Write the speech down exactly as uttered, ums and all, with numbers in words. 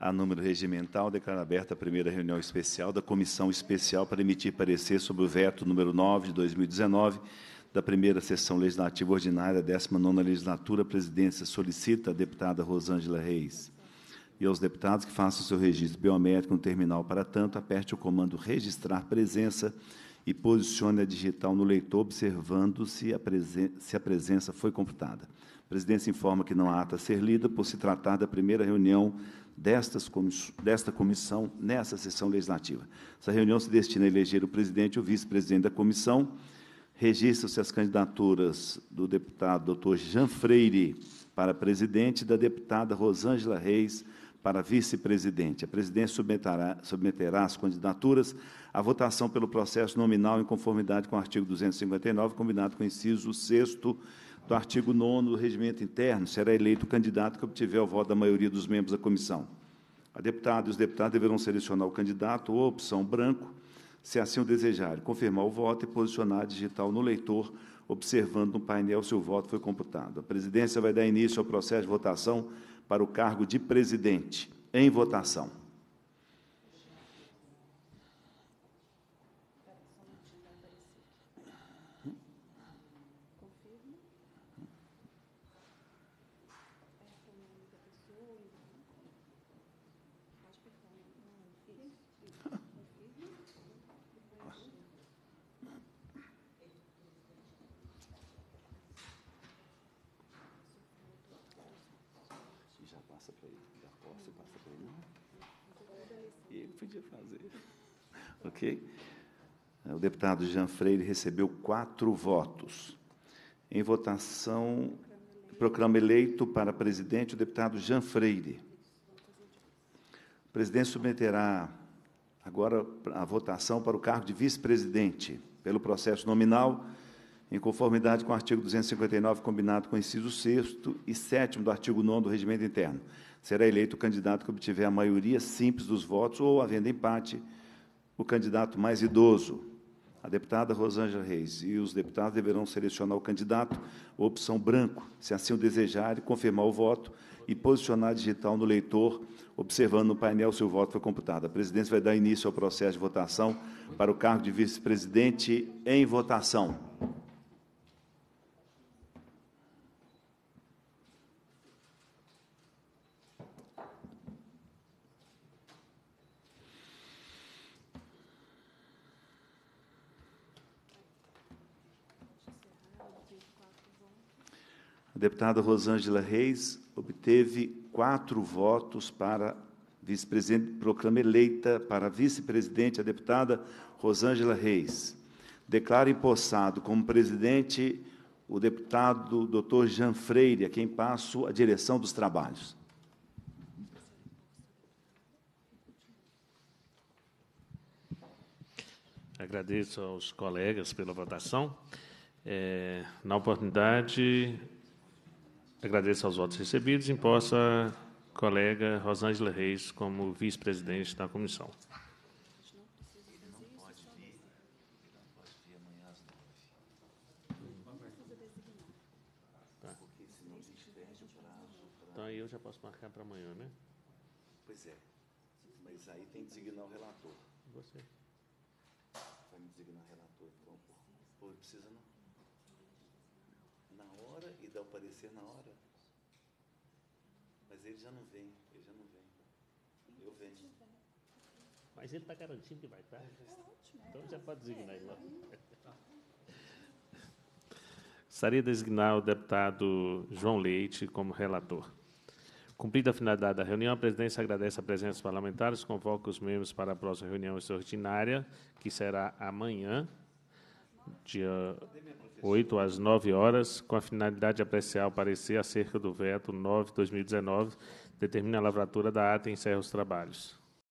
a número regimental, declaro aberta a primeira reunião especial da Comissão Especial para emitir parecer sobre o veto número nove de dois mil e dezenove da primeira sessão legislativa ordinária da décima nona legislatura. A presidência solicita a deputada Rosângela Reis e aos deputados que façam seu registro biométrico no terminal. Para tanto, aperte o comando registrar presença e posicione a digital no leitor, observando se a, presen se a presença foi computada. A presidência informa que não há ata a ser lida, por se tratar da primeira reunião destas comiss desta comissão nessa sessão legislativa. Essa reunião se destina a eleger o presidente e o vice-presidente da comissão. Registram-se as candidaturas do deputado doutor Jean Freire para presidente e da deputada Rosângela Reis para vice-presidente. A presidência submeterá, submeterá as candidaturas à votação pelo processo nominal em conformidade com o artigo duzentos e cinquenta e nove, combinado com o inciso sexto do artigo nono do Regimento Interno. Será eleito o candidato que obtiver o voto da maioria dos membros da comissão. A deputada e os deputados deverão selecionar o candidato ou a opção branco, se assim o desejarem, confirmar o voto e posicionar a digital no leitor, observando no painel se o voto foi computado. A presidência vai dar início ao processo de votação para o cargo de presidente. Em votação. Passa para ele, já posso, passa para ele, não? E ele podia fazer. Ok? O deputado Jean Freire recebeu quatro votos. Em votação, proclama eleito para presidente o deputado Jean Freire. O presidente submeterá agora a votação para o cargo de vice-presidente, pelo processo nominal, em conformidade com o artigo duzentos e cinquenta e nove, combinado com o inciso sexto e sétimo do artigo nono do Regimento Interno. Será eleito o candidato que obtiver a maioria simples dos votos ou, havendo empate, o candidato mais idoso. A deputada Rosângela Reis e os deputados deverão selecionar o candidato ou opção branco, se assim o desejarem, confirmar o voto e posicionar a digital no leitor, observando no painel se o voto foi computado. A presidência vai dar início ao processo de votação para o cargo de vice-presidente. Em votação. A deputada Rosângela Reis obteve quatro votos para vice-presidente, proclama eleita para vice-presidente a deputada Rosângela Reis. Declara empossado como presidente o deputado doutor Jean Freire, a quem passo a direção dos trabalhos. Agradeço aos colegas pela votação. É, na oportunidade, agradeço aos votos recebidos e imposto a colega Rosângela Reis como vice-presidente da comissão. Tá. Então, aí eu já posso marcar para amanhã, né? Pois é, mas aí tem que designar o relator. Você. Vai me designar o relator, então. Pô, precisa não. Na hora e dar o parecer na hora. Mas ele já não vem, ele já não vem. Eu venho. Mas ele está garantindo que vai estar. Então já pode designar ele lá. Gostaria de designar o deputado João Leite como relator. Cumprida a finalidade da reunião, a presidência agradece a presença dos parlamentares, convoca os membros para a próxima reunião extraordinária, que será amanhã, dia oito às nove horas, com a finalidade de apreciar o parecer acerca do veto nove de dois mil e dezenove, determina a lavratura da ata e encerra os trabalhos.